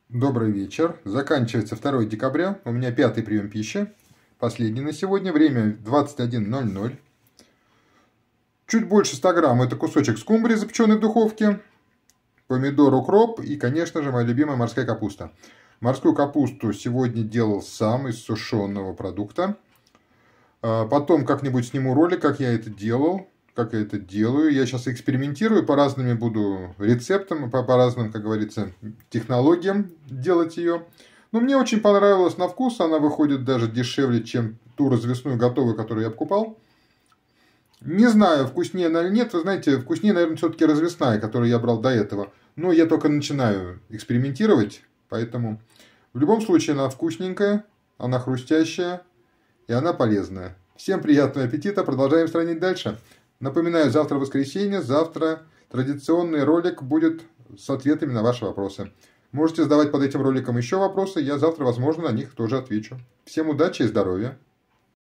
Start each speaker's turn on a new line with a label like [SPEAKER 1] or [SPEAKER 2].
[SPEAKER 1] Добрый вечер. Заканчивается 2 декабря. У меня 5-й прием пищи. Последний на сегодня. Время 21:00. Чуть больше 100 грамм. Это кусочек скумбрии, запеченный в духовке. Помидор, укроп и, конечно же, моя любимая морская капуста. Морскую капусту сегодня делал сам из сушеного продукта. Потом как-нибудь сниму ролик, как я это делал. Как я это делаю. Я сейчас экспериментирую, по разным буду рецептам, по разным, как говорится, технологиям делать ее. Но мне очень понравилось на вкус, она выходит даже дешевле, чем ту развесную готовую, которую я покупал. Не знаю, вкуснее она или нет, вы знаете, вкуснее, наверное, все-таки развесная, которую я брал до этого. Но я только начинаю экспериментировать, поэтому в любом случае она вкусненькая, она хрустящая и она полезная. Всем приятного аппетита, продолжаем странить дальше. Напоминаю, завтра воскресенье, завтра традиционный ролик будет с ответами на ваши вопросы. Можете задавать под этим роликом еще вопросы, я завтра, возможно, на них тоже отвечу. Всем удачи и здоровья!